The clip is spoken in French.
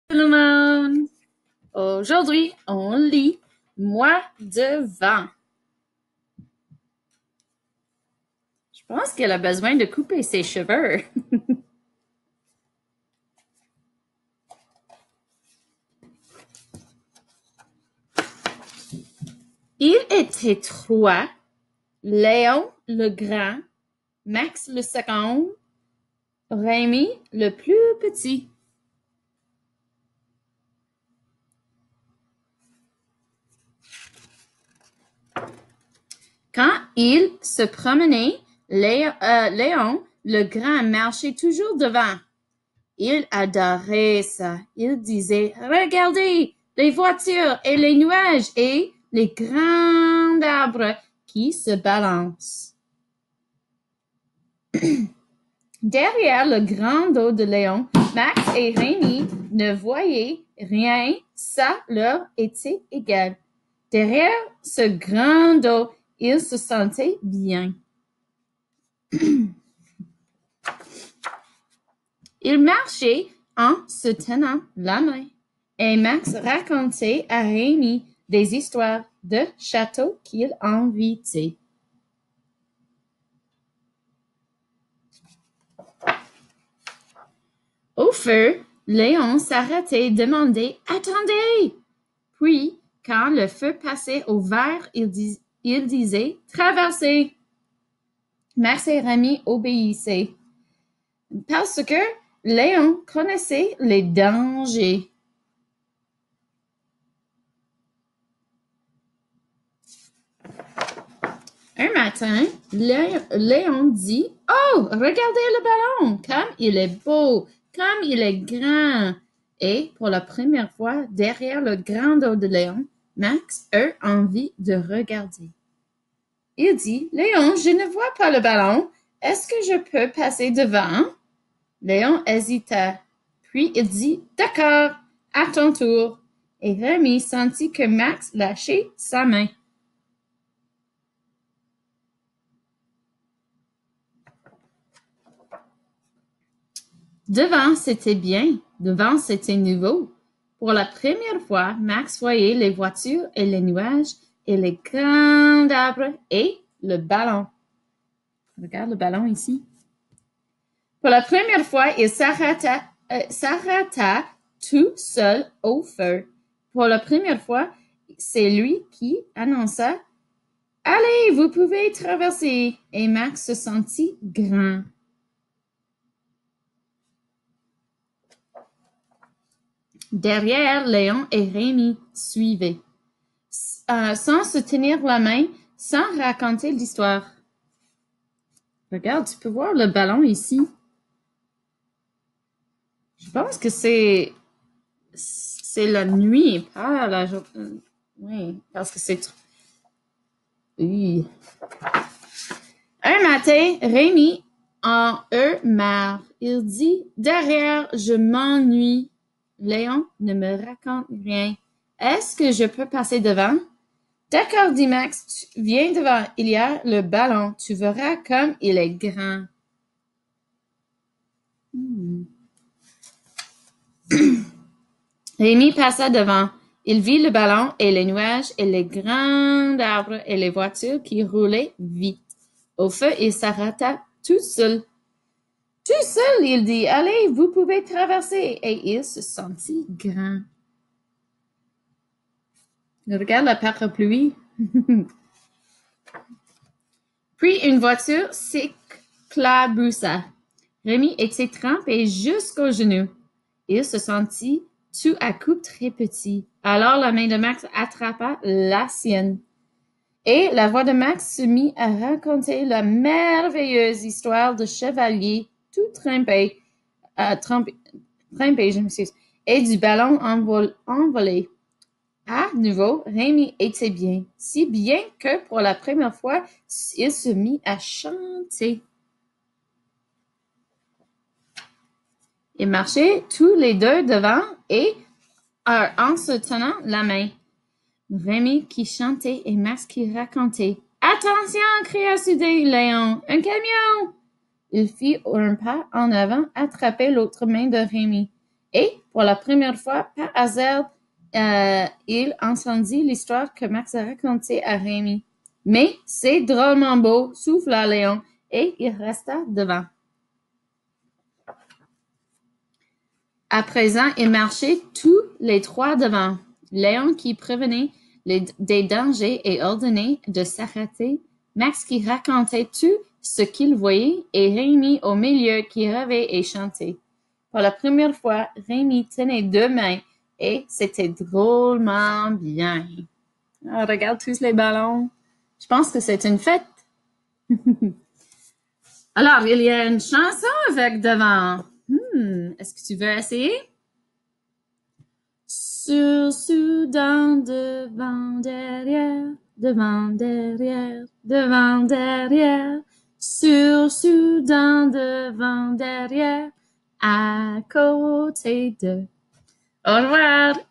Tout le monde! Aujourd'hui, on lit Moi devant. Je pense qu'elle a besoin de couper ses cheveux. Il était trois, Léon le grand, Max le second, Rémi le plus petit. Quand il se promenait, Léon le grand marchait toujours devant. Il adorait ça. Il disait, regardez les voitures et les nuages et les grands arbres qui se balancent. Derrière le grand dos de Léon, Max et Rémi ne voyaient rien, ça leur était égal. Derrière ce grand dos, ils se sentaient bien. Ils marchaient en se tenant la main, et Max racontait à Rémi des histoires de châteaux qu'il invitait. Au feu, Léon s'arrêtait et demandait « Attendez !» Puis, quand le feu passait au vert, il disait « Traversez !» Max et Rémi obéissaient, parce que Léon connaissait les dangers. Un matin, Léon dit « Oh, regardez le ballon, comme il est beau, comme il est grand! » Et pour la première fois, derrière le grand dos de Léon, Max eut envie de regarder. Il dit « Léon, je ne vois pas le ballon. Est-ce que je peux passer devant? » Léon hésita. Puis il dit « D'accord, à ton tour. » Et Rémi sentit que Max lâchait sa main. Devant, c'était bien. Devant, c'était nouveau. Pour la première fois, Max voyait les voitures et les nuages et les grands arbres et le ballon. Regarde le ballon ici. Pour la première fois, il s'arrêta tout seul au feu. Pour la première fois, c'est lui qui annonça « Allez, vous pouvez traverser » et Max se sentit grand. Derrière, Léon et Rémi suivaient, sans se tenir la main, sans raconter l'histoire. Regarde, tu peux voir le ballon ici. Je pense que c'est la nuit, pas la journée. Oui, parce que c'est... Oui. Un matin, Rémi en eut marre. Il dit « Derrière, je m'ennuie. » Léon ne me raconte rien. Est-ce que je peux passer devant? D'accord, dit Max. Viens devant. Il y a le ballon. Tu verras comme il est grand. Rémi passa devant. Il vit le ballon et les nuages et les grands arbres et les voitures qui roulaient vite. Au feu, il s'arrêta tout seul. Tout seul, il dit, allez, vous pouvez traverser. Et il se sentit grand. Regarde la parapluie. Puis une voiture s'éclaboussa. Rémi était trempé jusqu'aux genoux. Il se sentit tout à coup très petit. Alors la main de Max attrapa la sienne. Et la voix de Max se mit à raconter la merveilleuse histoire de chevalier tout trempé, je m'excuse, et du ballon envolé. À nouveau, Rémi était bien, si bien que pour la première fois, il se mit à chanter. Ils marchaient tous les deux devant et en se tenant la main. Rémi qui chantait et Max qui racontait. « Attention !» cria soudain Léon. « Un camion !» Il fit un pas en avant, attrapait l'autre main de Rémi. Et pour la première fois, par hasard, il entendit l'histoire que Max a racontée à Rémi. Mais c'est drôlement beau, souffla Léon, et il resta devant. À présent, ils marchaient tous les trois devant. Léon qui prévenait des dangers et ordonnait de s'arrêter, Max qui racontait tout ce qu'il voyait et Rémi au milieu qui rêvait et chantait. Pour la première fois, Rémi tenait deux mains et c'était drôlement bien. Ah, regarde tous les ballons. Je pense que c'est une fête. Alors, il y a une chanson avec devant. Est-ce que tu veux essayer? Sur, soudain, devant, derrière, devant, derrière, devant, derrière. Sur, soudain, devant, derrière, à côté de. Au revoir!